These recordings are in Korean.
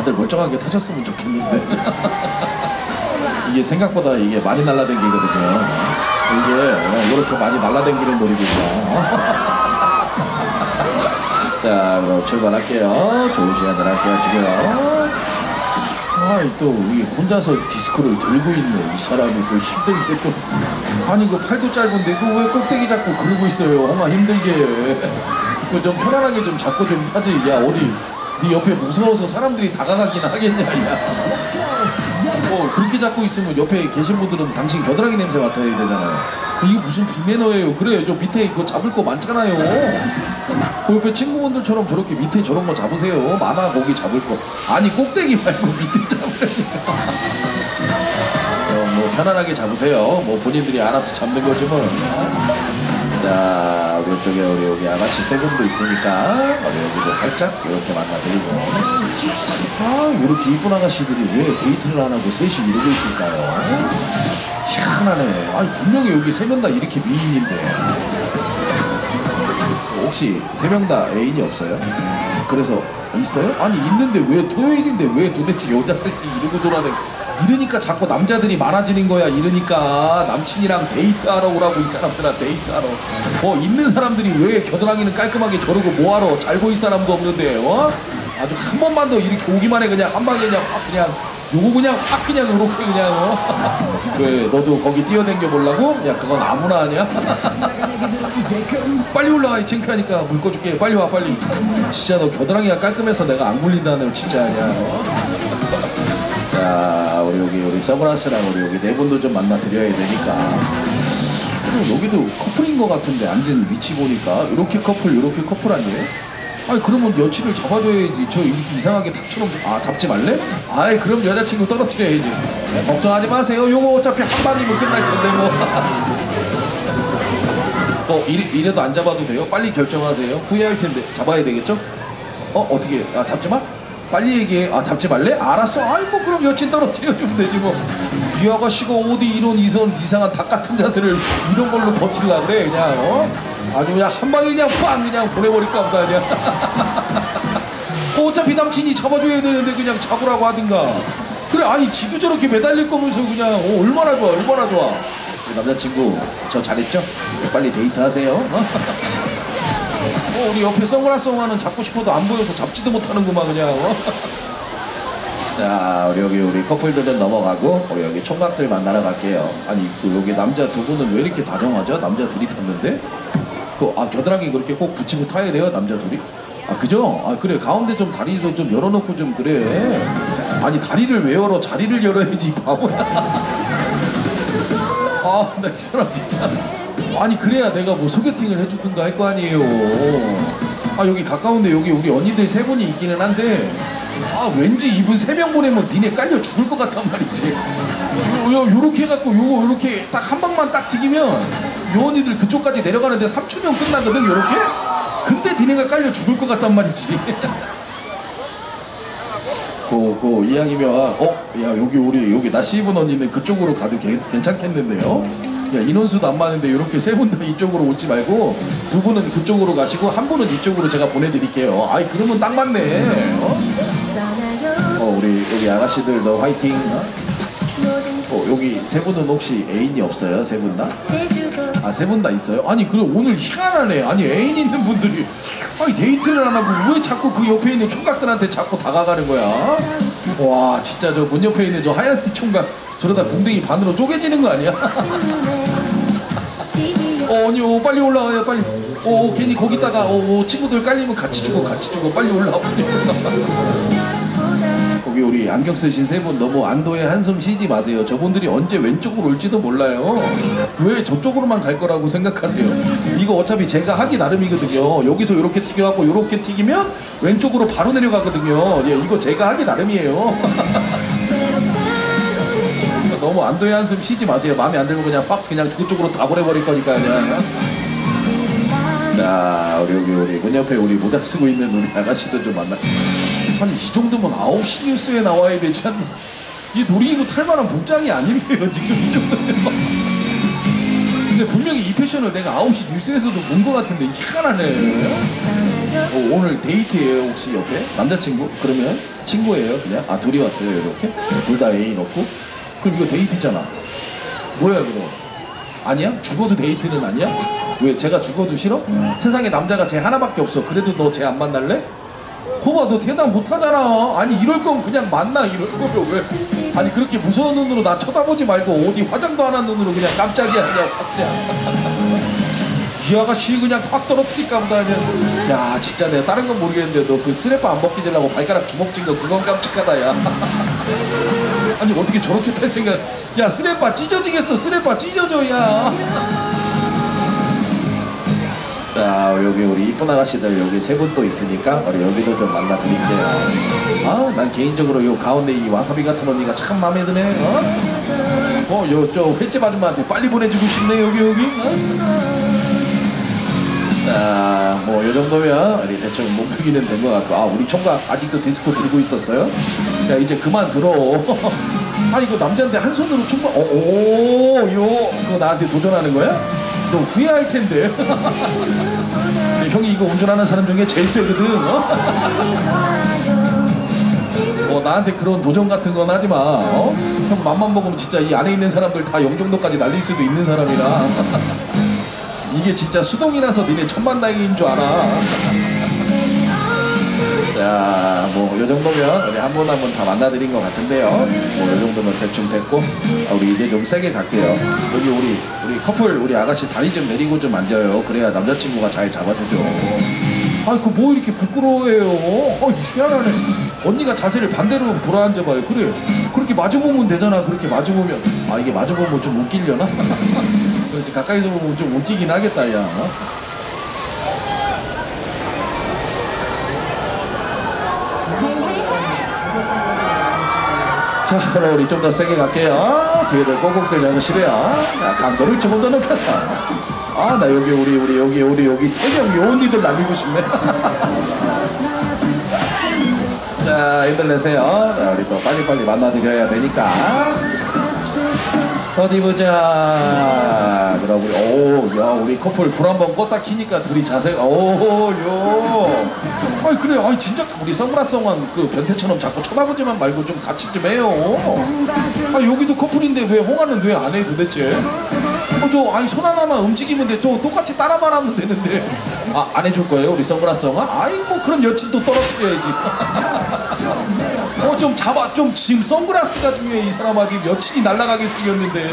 다들 멀쩡하게 타셨으면 좋겠는데 이게 생각보다 이게 많이 날라댕기거든요. 이게 이렇게 많이 날라댕기는 놀이군요. 자, 그럼 출발할게요. 좋은 시간들 함께 하시고요. 또 이 혼자서 디스크를 들고 있네. 이 사람이 또 힘들게 또. 아니 그 팔도 짧은데 그 왜 꼭대기 잡고 그러고 있어요. 엄마 힘들게. 그 좀 편안하게 좀 잡고 좀 하지. 야 어디 네 옆에 무서워서 사람들이 다가가긴 하겠냐. 야. 그렇게 잡고 있으면 옆에 계신 분들은 당신 겨드랑이 냄새 맡아야 되잖아요. 이게 무슨 비매너예요. 그래요. 저 밑에 그거 잡을 거 많잖아요. 그 옆에 친구분들처럼 저렇게 밑에 저런 거 잡으세요. 많아 거기 잡을 거. 아니 꼭대기 말고 밑에 잡으라니까. 뭐 편안하게 잡으세요. 뭐 본인들이 알아서 잡는 거지 뭐. 자, 우리 쪽에 우리 여기 아가씨 세 분도 있으니까 우리 여기도 살짝 이렇게 만나드리고. 이렇게 이쁜 아가씨들이 왜 데이트를 안 하고 셋이 이러고 있을까요? 희한하네. 아니 분명히 여기 세 명 다 이렇게 미인인데 혹시 세 명 다 애인이 없어요? 그래서 있어요? 아니 있는데 왜 토요일인데 왜 도대체 여자 셋이 이러고 이러니까 자꾸 남자들이 많아지는 거야. 이러니까 남친이랑 데이트하러 오라고 이 사람들아. 데이트하러 있는 사람들이 왜 겨드랑이는 깔끔하게 저러고 뭐하러. 잘 보일 사람도 없는데 아주 한 번만 더 이렇게 오기만 해. 그냥 한 방에 그냥 확 그냥 요거 그냥 확 그냥 요렇게 그냥 왜 너도 거기 뛰어댕겨 보려고? 야 그건 아무나 하냐? 빨리 올라와. 이 창피하니까 물 꺼줄게. 빨리 와 빨리. 진짜 너 겨드랑이가 깔끔해서 내가 안 굴린다네 진짜 아니야. 자 우리 서브라스랑 우리 네 분도 좀 만나 드려야 되니까. 여기도 커플인 것 같은데 앉은 위치 보니까 이렇게 커플 아니에요? 아니 그러면 여친을 잡아줘야지. 저 이렇게 이상하게 닭처럼 잡지 말래? 아이 그럼 여자친구 떨어뜨려야지. 걱정하지 마세요. 요거 어차피 한 방이면 끝날 텐데 뭐. 이래도 안 잡아도 돼요? 빨리 결정하세요. 후회할 텐데. 잡아야 되겠죠? 어떻게 잡지 마? 빨리 얘기해. 잡지 말래? 알았어. 아이 뭐 그럼 여친 떨어뜨려주면 되지 뭐. 이 아가씨가 어디 이런 이상한 닭 같은 자세를 이런 걸로 버틸라 그래 그냥 아주 그냥 한 방에 그냥 빵 그냥 보내버릴까 보다 그냥. 어차피 남친이 잡아줘야 되는데 그냥 잡으라고 하든가. 그래 아니 지도 저렇게 매달릴 거면서 그냥 얼마나 좋아 얼마나 좋아. 남자친구 저 잘했죠? 빨리 데이트하세요. 우리 옆에 선글라스 옹아는 잡고 싶어도 안 보여서 잡지도 못하는구만 그냥. 자 우리 커플들 좀 넘어가고 우리 여기 총각들 만나러 갈게요. 아니 여기 남자 두 분은 왜 이렇게 다정하죠? 남자 둘이 탔는데 겨드랑이 그렇게 꼭 붙이고 타야 돼요 남자 둘이? 그죠? 그래 가운데 좀 다리도 좀 열어놓고 좀 그래. 아니 다리를 왜 열어? 자리를 열어야지 바보야. 나 이 사람 진짜. 아니 그래야 내가 뭐 소개팅을 해주든가 할 거 아니에요. 여기 가까운데 여기 우리 언니들 세 분이 있기는 한데 왠지 이분 세 명 보내면 니네 깔려 죽을 것 같단 말이지. 요렇게 해갖고 요렇게 딱 한 방만 딱 튀기면 요 언니들 그쪽까지 내려가는데 3초면 끝나거든 요렇게. 근데 니네가 깔려 죽을 것 같단 말이지. 이왕이면 야 여기 나시 입은 언니는 그쪽으로 가도 괜찮겠는데요? 야 인원수도 안 많은데 이렇게 세 분 다 이쪽으로 오지 말고 두 분은 그쪽으로 가시고 한 분은 이쪽으로 제가 보내드릴게요. 그러면 딱 맞네. 우리 여기 아가씨들도 화이팅. 여기 세 분은 혹시 애인이 없어요? 세 분 다? 세 분 다 있어요? 아니 그래 오늘 희한하네. 아니 애인 있는 분들이 데이트를 안 하고 왜 자꾸 그 옆에 있는 총각들한테 자꾸 다가가는 거야? 와 진짜 저 문 옆에 있는 저 하얀 티 총각 저러다 궁뎅이 반으로 쪼개지는 거 아니야? 아니 빨리 올라와요 빨리. 괜히 거기다가 친구들 깔리면 같이 주고 빨리 올라와. 거기 우리 안경 쓰신 세 분 너무 안도의 한숨 쉬지 마세요. 저분들이 언제 왼쪽으로 올지도 몰라요. 왜 저쪽으로만 갈 거라고 생각하세요? 이거 어차피 제가 하기 나름이거든요. 여기서 이렇게 튀겨갖고 이렇게 튀기면 왼쪽으로 바로 내려가거든요. 이거 제가 하기 나름이에요. 너무 안도의 한숨 쉬지 마세요. 마음에 안 들면 그냥 빡 그냥 그쪽으로 다 보내버릴 거니까 그냥. 자 우리 문 옆에 우리 모자 쓰고 있는 우리 아가씨도 좀 만나. 아니 이 정도면 9시 뉴스에 나와야 되지 않나? 이 놀이기구 탈만한 복장이 아니래요 지금 이 정도면. 근데 분명히 이 패션을 내가 9시 뉴스에서도 본 것 같은데 희한하네. 오늘 데이트예요 혹시 옆에? 남자친구? 그러면 친구예요 그냥? 아 둘이 왔어요 이렇게? 둘 다 애인 없고? 그럼 이거 데이트잖아. 뭐야 이거? 아니야? 죽어도 데이트는 아니야? 왜 제가 죽어도 싫어? 세상에 남자가 쟤 하나밖에 없어. 그래도 너 쟤 안 만날래? 거봐 너 대답 못하잖아. 아니 이럴 거면 그냥 만나. 이럴 거면 왜? 아니 그렇게 무서운 눈으로 나 쳐다보지 말고 어디 화장도 안 한 눈으로 그냥 깜짝이야 그냥 이 아가씨 그냥 확 떨어뜨릴까 보다 그냥. 야 진짜 내가 다른 건 모르겠는데 너 그 스레빠 안 벗기려고 발가락 주먹 쥔 거 그건 깜찍하다 야. 아니 어떻게 저렇게 탈 생각. 야 스레빠 찢어지겠어. 스레빠 찢어져 야. 자 여기 우리 이쁜 아가씨들 여기 세 분 또 있으니까 우리 여기도 좀 만나 드릴게요. 아 난 개인적으로 요 가운데 이 와사비 같은 언니가 참 마음에 드네. 요 저 횟집 아줌마한테 빨리 보내주고 싶네 여기. 자, 뭐, 요 정도면, 우리 대충 몸풀기는 된 것 같고. 아, 우리 총각 아직도 디스코 들고 있었어요? 야, 이제 그만 들어. 아, 이거 남자한테 한 손으로 충분, 그거 나한테 도전하는 거야? 너 후회할 텐데. 형이 이거 운전하는 사람 중에 제일 세거든, 나한테 그런 도전 같은 건 하지 마, 형 맘만 먹으면 진짜 이 안에 있는 사람들 다 영종도까지 날릴 수도 있는 사람이라. 이게 진짜 수동이라서 니네 천만다행인 줄 알아. 자, 뭐, 요 정도면 우리 한 분 한 분 다 만나드린 것 같은데요. 뭐, 요 정도면 대충 됐고, 우리 이제 좀 세게 갈게요. 여기 우리 커플, 우리 아가씨 다리 좀 내리고 좀 앉아요. 그래야 남자친구가 잘 잡아주죠. 아이, 그 뭐 이렇게 부끄러워해요. 희한하네. 언니가 자세를 반대로 돌아 앉아봐요. 그래. 그렇게 마주보면 되잖아. 그렇게 마주보면. 아, 이게 마주보면 좀 웃기려나? 그렇지, 가까이서 보면 좀 웃기긴 하겠다, 야. 자, 그럼 우리 좀 더 세게 갈게요. 뒤에들 꼭꼭들 잡으시래요. 야, 강도를 조금 더 높여서. 아, 나 여기, 여기 세 명 요언니들 날리고 싶네. 자, 힘들내세요. 자, 우리 또 빨리빨리 만나드려야 되니까. 어디 보자. 그럼 우리 우리 커플 불 한번 껐다 키니까 둘이 자세가 아니 그래. 아니 진짜 우리 선글라스만 그 변태처럼 자꾸 쳐다보지만 말고 좀 같이 좀 해요. 아 여기도 커플인데 왜 홍아는 왜 안 해 도대체? 아니 손 하나만 움직이면 돼. 똑같이 따라만 하면 되는데. 아 안 해줄 거예요 우리 선글라스 형아? 아이 뭐 그럼 여친도 떨어뜨려야지. 좀 잡아. 지금 선글라스가 중요해. 이 사람아 지금 여친이 날아가게 생겼는데.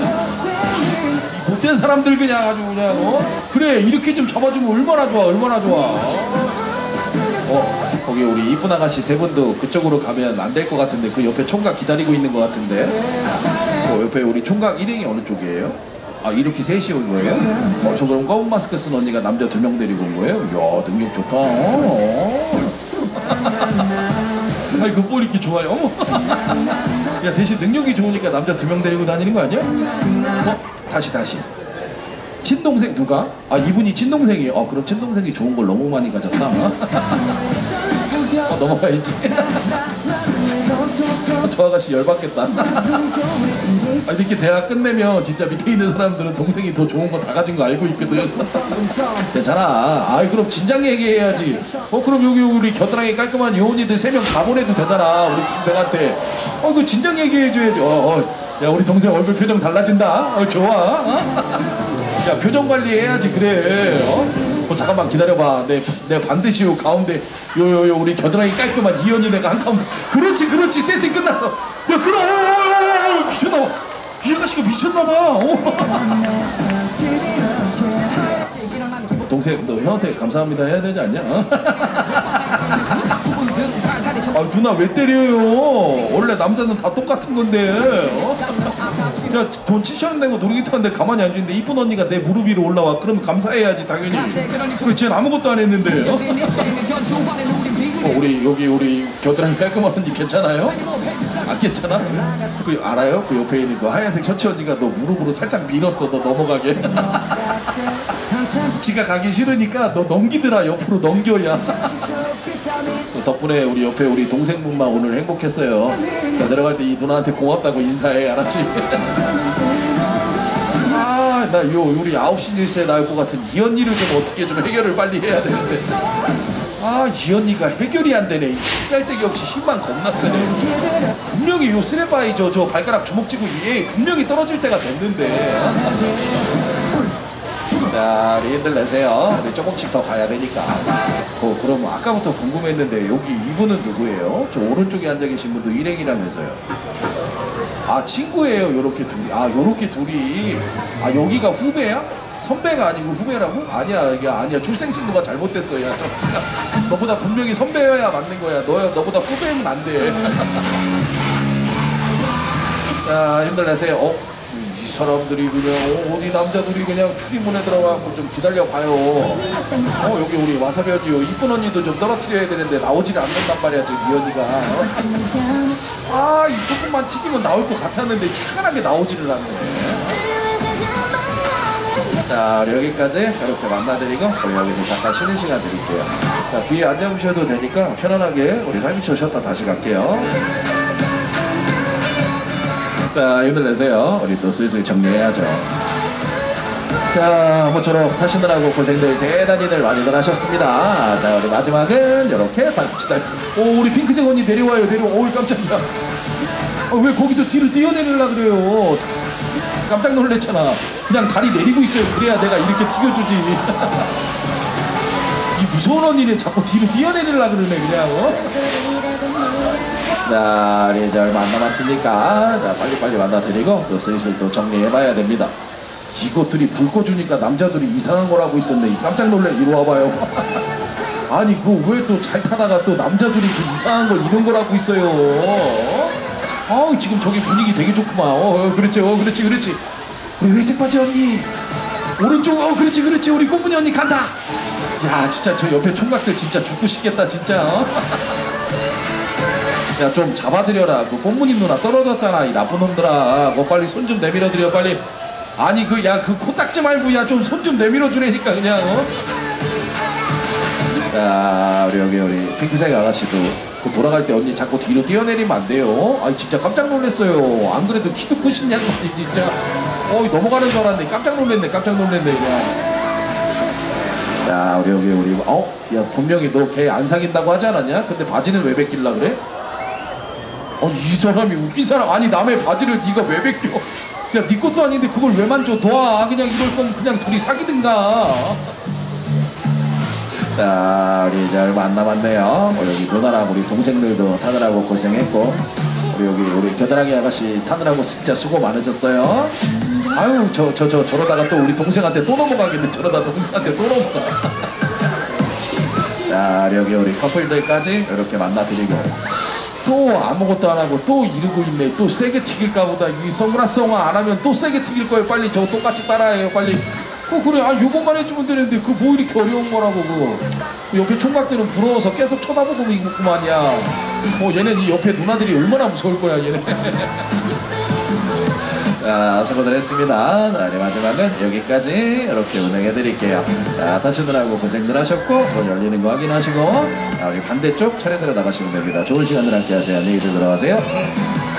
못된 사람들 그냥 아주 그냥 그래 이렇게 좀 잡아주면 얼마나 좋아. 거기 우리 이쁜 아가씨 세 분도 그쪽으로 가면 안 될 것 같은데 그 옆에 총각 기다리고 있는 것 같은데. 옆에 우리 총각 일행이 어느 쪽이에요? 아 이렇게 셋이 온 거예요? 저 그럼 검은 마스크 쓴 언니가 남자 2명 데리고 온 거예요? 이야 능력 좋다. 아니 그 볼 이렇게 좋아요. 야 대신 능력이 좋으니까 남자 2명 데리고 다니는 거 아니야? 다시 친동생 누가? 아 이분이 친동생이에요. 그럼 친동생이 좋은 걸 너무 많이 가졌다. 넘어가야지. 저 아가씨 열받겠다. 이렇게 대학 끝내면 진짜 밑에 있는 사람들은 동생이 더 좋은 거 다 가진 거 알고 있거든. 괜찮아. 그럼 진작 얘기해야지. 그럼 여기 우리 겨드랑이 깔끔한 요원이들 3명 다 보내도 되잖아. 우리 친구들한테. 그 진작 얘기해줘야지. 야 우리 동생 얼굴 표정 달라진다. 좋아. 야 표정 관리해야지. 그래. 잠깐만 기다려봐. 내 반드시 요 가운데 요 우리 겨드랑이 깔끔한 이현이 내가 한 가운데. 그렇지 세팅 끝났어. 야 그럼 미쳤나봐. 이 아가씨가 미쳤나봐. 동생 너 형한테 감사합니다 해야 되지 않냐? 누나 왜 때려요? 원래 남자는 다 똑같은 건데. 야 돈 7,000원 낸 거 놀이기구 하는데 가만히 앉아있는데 이쁜 언니가 내 무릎 위로 올라와. 그럼 감사해야지 당연히. 그래 쟤는 아무것도 안 했는데. 우리 겨드랑이 깔끔한 언니 괜찮아요? 안 괜찮아? 그 알아요? 그 옆에 있는 그 하얀색 셔츠 언니가 너 무릎으로 살짝 밀었어. 너 넘어가게. 지가 가기 싫으니까 너 넘기더라. 옆으로 넘겨야. 덕분에 우리 옆에 우리 동생분만 오늘 행복했어요. 자, 내려갈 때 이 누나한테 고맙다고 인사해. 알았지? 나 우리 9시 뉴스에 나올 것 같은 이 언니를 좀 어떻게 좀 해결을 빨리 해야 되는데. 아, 이 언니가 해결이 안 되네. 이 쌀데기 없이 힘만 겁나 쓰네. 분명히 요 스냅바이 저 발가락 주먹 쥐고 얘 분명히 떨어질 때가 됐는데. 자, 우리 힘들 내세요. 우리 조금씩 더 가야 되니까. 그럼 아까부터 궁금했는데 여기 이분은 누구예요? 저 오른쪽에 앉아 계신 분도 일행이라면서요. 아, 친구예요. 요렇게 둘이. 아, 요렇게 둘이. 아, 여기가 후배야? 선배가 아니고 후배라고? 아니야, 이게 아니야. 출생신고가 잘못됐어. 야, 너보다 분명히 선배여야 맞는 거야. 너보다 후배면 안 돼. 자, 힘들 내세요. 이 사람들이 그냥 어디 남자들이 그냥 추리문에 들어가고 좀 기다려봐요. 여기 우리 와사비 언니요. 이쁜 언니도 좀 떨어뜨려야 되는데 나오질 않는단 말이야. 지금 이 언니가. 아, 이 조금만 튀기면 나올 것 같았는데 희한하게 나오지를 않네. 자, 여기까지 이렇게 만나드리고 우리 여기서 잠깐 쉬는 시간 드릴게요. 자, 뒤에 앉아보셔도 되니까 편안하게 우리 3초 쉬었다 다시 갈게요. 자, 힘들 내세요. 우리 또 슬슬 정리해야죠. 자, 모쪼록 타시느라고 고생들 대단히들 많이들 하셨습니다. 자, 우리 마지막은 이렇게 단치다. 오, 우리 핑크색 언니 내려와요. 오, 깜짝이야. 왜 거기서 뒤로 뛰어내리려고 그래요? 깜짝 놀랐잖아. 그냥 다리 내리고 있어요. 그래야 내가 이렇게 튀겨주지. 이 무서운 언니는 자꾸 뒤로 뛰어내리려고 그러네 그냥. 자, 우리 이제 얼마 안 남았으니까 자, 빨리빨리 만나드리고 또 슬슬 또 정리해봐야 됩니다. 이것들이 불 꺼주니까 남자들이 이상한 걸 하고 있었네. 깜짝 놀래. 이리 와봐요. 아니 그거 왜 또 잘 타다가 또 남자들이 그 이상한 걸 이런 걸 하고 있어요. 지금 저기 분위기 되게 좋구만. 그렇지. 그렇지. 우리 회색 바지 언니 오른쪽. 그렇지. 우리 꽃무늬 언니 간다. 야, 진짜 저 옆에 총각들 진짜 죽고 싶겠다 진짜. 야, 좀 잡아드려라. 그 꽃무늬 누나 떨어졌잖아. 이 나쁜 놈들아. 뭐 빨리 손 좀 내밀어드려 빨리. 아니 그 코딱지 말고 야 좀 손 좀 내밀어주라니까 그냥. 자, 우리 핑크색 아가씨도 그 돌아갈 때 언니 자꾸 뒤로 뛰어내리면 안 돼요. 아이 진짜 깜짝 놀랐어요. 안 그래도 키도 크신 양반이 진짜 넘어가는 줄 알았는데 깜짝 놀랐네 그냥. 자, 우리 야, 분명히 너 걔 안 사귄다고 하지 않았냐? 근데 바지는 왜 벗길라 그래? 이 사람이 웃긴 사람. 아니 남의 바지를 네가 왜 벗겨? 야, 네 것도 아닌데 그걸 왜 만져? 놔. 그냥 이럴 거면 그냥 둘이 사귀든가. 자, 우리 이제 얼마 안 남았네요. 여기 누나랑 우리 동생들도 타느라고 고생했고 우리 겨드랑이 아가씨 타느라고 진짜 수고 많으셨어요. 아유, 저러다가 또 우리 동생한테 또 넘어가겠네. 저러다 동생한테 또 넘어가. 자, 여기 우리 커플들까지 이렇게 만나드리고 또 아무것도 안 하고 또 이러고 있네. 또 세게 튀길까 보다. 이 선글라스 영화 안 하면 또 세게 튀길 거예요. 빨리 저 똑같이 따라해요 빨리. 그래. 요것만 해주면 되는데 그 뭐 이렇게 어려운 거라고. 그 옆에 총각들은 부러워서 계속 쳐다보고 있구만이야. 얘는 이 옆에 누나들이 얼마나 무서울 거야 얘네. 자, 수고들 했습니다. 자, 마지막은 여기까지 이렇게 운행해드릴게요. 자, 타시느라고 고생들 하셨고 문 열리는 거 확인하시고 우리 반대쪽 차례대로 나가시면 됩니다. 좋은 시간들 함께 하세요. 안녕히 들어가세요.